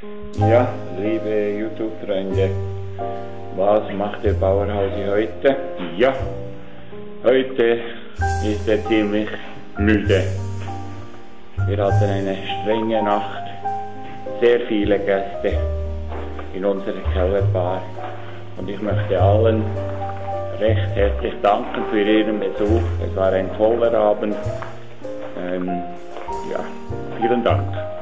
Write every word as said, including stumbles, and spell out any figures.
Ja, liebe YouTube-Freunde, was macht der Bauerhausi heute? Ja, heute ist er ziemlich müde. Wir hatten eine strenge Nacht, sehr viele Gäste in unserer Kellerbar und ich möchte allen recht herzlich danken für Ihren Besuch. Es war ein voller Abend. Ähm, ja, vielen Dank.